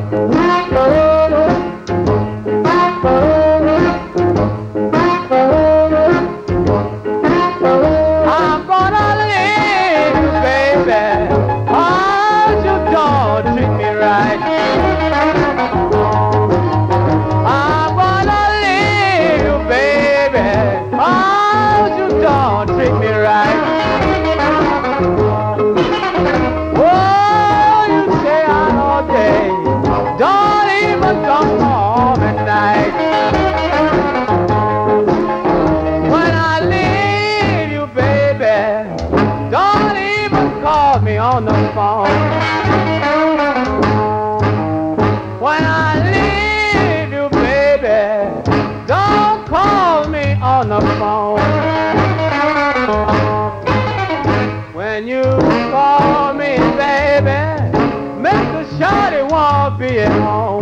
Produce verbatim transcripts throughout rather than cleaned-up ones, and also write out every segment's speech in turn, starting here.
On the phone. When I leave you, baby, don't call me on the phone. When you call me, baby, Mister Shorty won't be at home.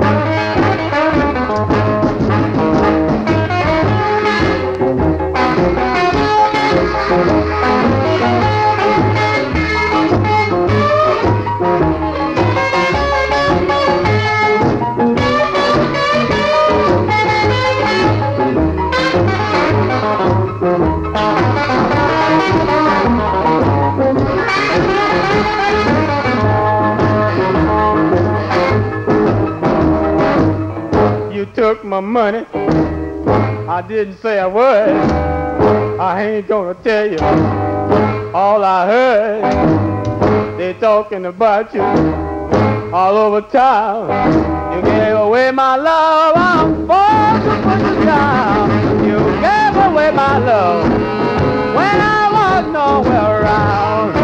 You took my money, I didn't say a word. I ain't gonna tell you all I heard. They talking about you all over town. You gave away my love, I'm forced to put you down. You gave away my love when I was nowhere around.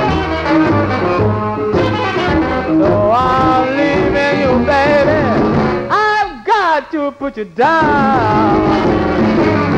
So I'm leaving you, baby, to put you down.